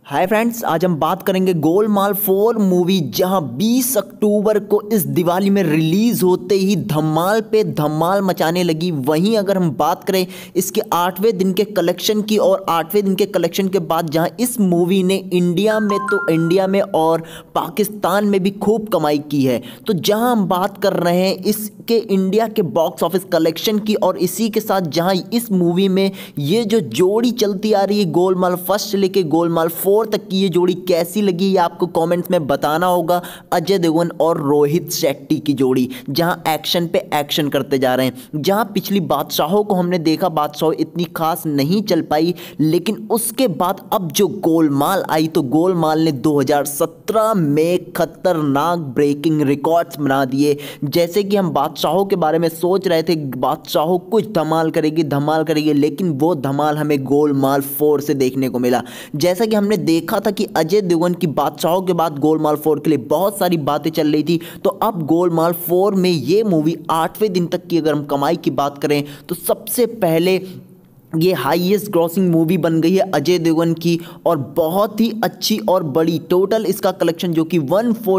Hi friends, आज हम बात करेंगे गोलमाल 4 मूवी, जहां 20 अक्टूबर को इस दिवाली में रिलीज होते ही धमाल पे धमाल मचाने लगी। वहीं अगर हम बात करें इसके 8वें दिन के कलेक्शन की, और 8वें दिन के कलेक्शन के बाद जहां इस मूवी ने इंडिया में और पाकिस्तान में भी खूब कमाई की है, तो जहां हम बात कर रहे हैं इसके इंडिया के बॉक्स ऑफिस कलेक्शन की, और इसी के साथ जहां इस मूवी में ये जो जोड़ी चलती आ रही है गोलमाल फर्स्ट से लेके गोलमाल 4 तक की, ये जोड़ी कैसी लगी ये आपको कमेंट्स में बताना होगा। अजय देवगन और रोहित शेट्टी की जोड़ी, जहां एक्शन पे एक्शन करते जा रहे हैं। जहां पिछली बादशाहों को हमने देखा, बादशाह इतनी खास नहीं चल पाई, लेकिन उसके बाद अब जो गोलमाल आई, तो गोलमाल ने 2017 में खतरनाक ब्रेकिंग रिकॉर्ड्स बना दिए। जैसे कि हम बादशाहों के बारे में सोच रहे थे, बादशाहों कुछ धमाल करेगी, लेकिन वो धमाल हमें गोलमाल 4 से देखने को मिला। जैसा कि हमने देखा था कि अजय देवगन की बादशाहों के बाद गोलमाल 4 के लिए बहुत सारी बातें चल रही थी, तो अब गोलमाल 4 में ये मूवी 8वें दिन तक की अगर हम कमाई की बात करें, तो सबसे पहले ये हाईएस्ट ग्रॉसिंग मूवी बन गई है अजय देवगन की, और बहुत ही अच्छी और बड़ी। टोटल इसका कलेक्शन जो कि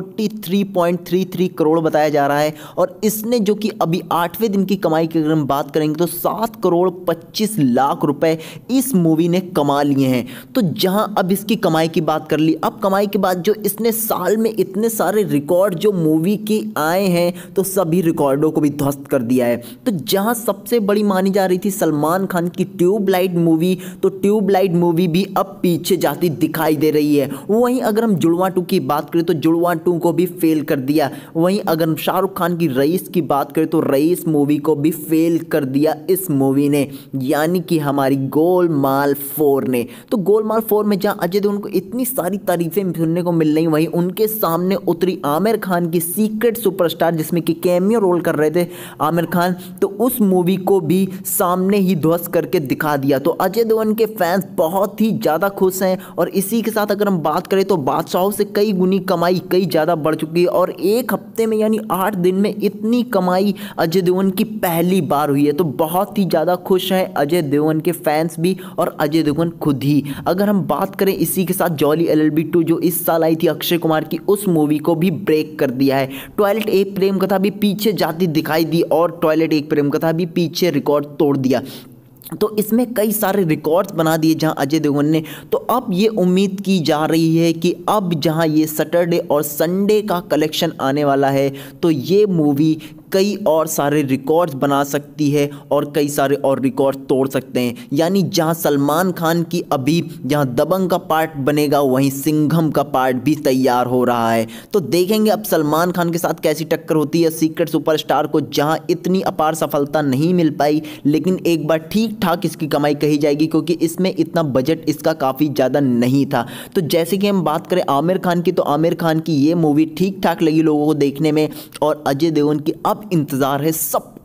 143.33 करोड़ बताया जा रहा है, और इसने जो कि अभी 8वें दिन की कमाई की अगर हम बात करेंगे तो 7 करोड़ 25 लाख रुपए इस मूवी ने कमा लिए हैं। तो जहां अब इसकी कमाई की बात कर ली, अब कमाई के बाद जो इसने साल में इतने सारे रिकॉर्ड जो मूवी के आए हैं, तो सभी रिकॉर्डों को भी ध्वस्त कर दिया है। तो जहां सबसे बड़ी मानी जा रही थी सलमान खान की ट्यूबलाइट मूवी, तो ट्यूबलाइट मूवी भी अब पीछे जाती दिखाई दे रही है। वहीं अगर हम जुड़वा 2 की बात करें तो जुड़वा 2 को भी फेल कर दिया। वहीं अगर हम शाहरुख खान की रईस की बात करें तो रईस मूवी को भी फेल कर दिया इस मूवी ने, यानी कि हमारी गोलमाल 4 ने। तो गोलमाल 4 में जहां अजय देवगन को इतनी सारी तारीफें सुनने को मिल रही, वहीं उनके सामने उतरी आमिर खान की सीक्रेट सुपरस्टार, जिसमें कि कैमियो रोल कर रहे थे आमिर खान, तो उस मूवी को भी सामने ही ध्वस्त करके दिखा दिया। तो अजय देवगन के फैंस बहुत ही ज़्यादा खुश हैं, और इसी के साथ अगर हम बात करें तो बादशाहों से कई गुनी कमाई कई ज़्यादा बढ़ चुकी है, और एक हफ्ते में यानी 8 दिन में इतनी कमाई अजय देवगन की पहली बार हुई है। तो बहुत ही ज़्यादा खुश हैं अजय देवगन के फैंस भी, और अजय देवगन खुद ही। अगर हम बात करें इसी के साथ जॉली LLB 2 जो इस साल आई थी अक्षय कुमार की, उस मूवी को भी ब्रेक कर दिया है। टॉयलेट एक प्रेम कथा भी पीछे जाती दिखाई दी, और टॉयलेट एक प्रेम कथा भी पीछे रिकॉर्ड तोड़ दिया। तो इसमें कई सारे रिकॉर्ड्स बना दिए जहां अजय देवगन ने। तो अब ये उम्मीद की जा रही है कि अब जहां ये सैटरडे और संडे का कलेक्शन आने वाला है, तो ये मूवी कई और सारे रिकॉर्ड्स बना सकती है, और कई सारे और रिकॉर्ड तोड़ सकते हैं। यानी जहां सलमान खान की अभी जहां दबंग का पार्ट बनेगा, वहीं सिंघम का पार्ट भी तैयार हो रहा है। तो देखेंगे अब सलमान खान के साथ कैसी टक्कर होती है सीक्रेट सुपरस्टार को, जहां इतनी अपार सफलता नहीं मिल पाई, लेकिन एक बार ठीक ठाक इसकी कमाई कही जाएगी, क्योंकि इसमें इतना बजट इसका काफ़ी ज़्यादा नहीं था। तो जैसे कि हम बात करें आमिर खान की, तो आमिर खान की ये मूवी ठीक ठाक लगी लोगों को देखने में, और अजय देवगन की अब इंतजार है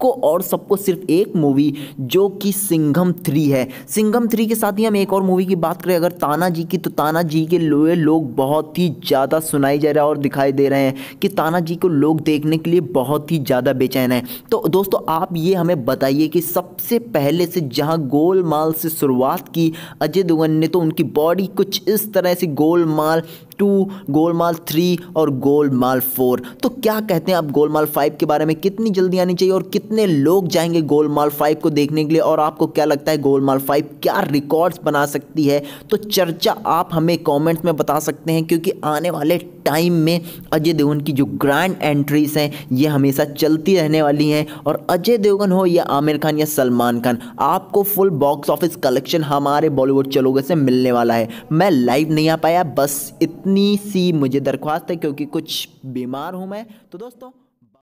सबको सिर्फ एक मूवी, जो कि सिंघम 3 है। सिंघम 3 के साथ ही हम एक और मूवी की बात करें अगर तानाजी की, तो तानाजी के लोग बहुत ही ज़्यादा सुनाई जा रहा है और दिखाई दे रहे हैं कि तानाजी को लोग देखने के लिए बहुत ही ज़्यादा बेचैन है। तो दोस्तों आप ये हमें बताइए कि सबसे पहले से जहां गोलमाल से शुरुआत की अजय देवगन ने, तो उनकी बॉडी कुछ इस तरह से गोलमाल 2, गोलमाल 3 और गोलमाल 4। तो क्या कहते हैं आप गोलमाल 5 के बारे में? कितनी जल्दी आनी चाहिए, और कितने लोग जाएंगे गोलमाल 5 को देखने के लिए? और आपको क्या लगता है गोलमाल 5 क्या रिकॉर्ड्स बना सकती है? तो चर्चा आप हमें कमेंट्स में बता सकते हैं, क्योंकि आने वाले टाइम में अजय देवगन की जो ग्रैंड एंट्रीज हैं ये हमेशा चलती रहने वाली हैं, और अजय देवगन हो या आमिर खान या सलमान खान, आपको फुल बॉक्स ऑफिस कलेक्शन हमारे बॉलीवुड चलोगे से मिलने वाला है। मैं लाइव नहीं आ पाया, बस इतनी सी मुझे दरख्वास्त है, क्योंकि कुछ बीमार हूँ मैं। तो दोस्तों